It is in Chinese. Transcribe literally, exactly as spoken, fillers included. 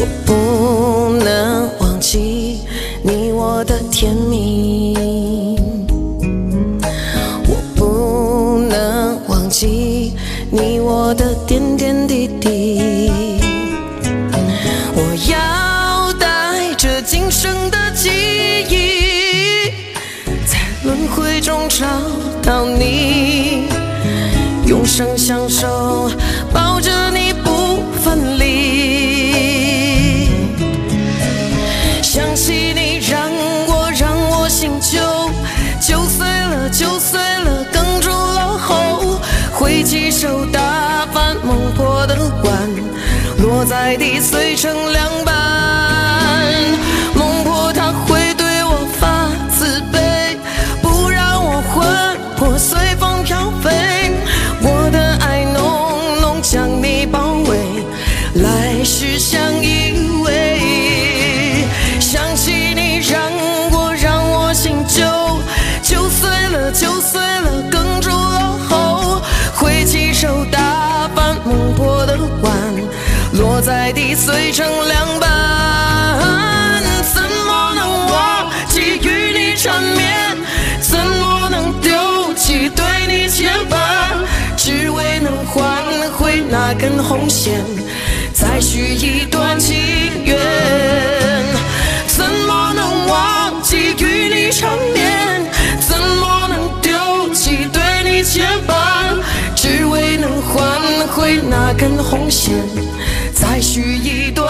我不能忘记你我的甜蜜，我不能忘记你我的点点滴滴。我要带着今生的记忆，在轮回中找到你，永生相守，抱着你不分离。想起你让我让我心就就碎了，就碎了，哽住了喉，挥起手打翻梦破的碗，落在地碎成两半。梦破它会对我发慈悲，不让我魂魄随风飘飞。我的爱浓浓将你包围，来世相依偎。想起你让我让我心就就碎了，就碎了，哽住了喉，挥起手打翻梦破的碗，落在地碎成两半。怎么能忘记与你缠绵，怎么能丢弃对你牵绊，只为能换回那根红线，再续一段情缘。怎么能忘记与你缠绵，怎么能丢弃对你牵绊，只为能换回那根红线，再续一段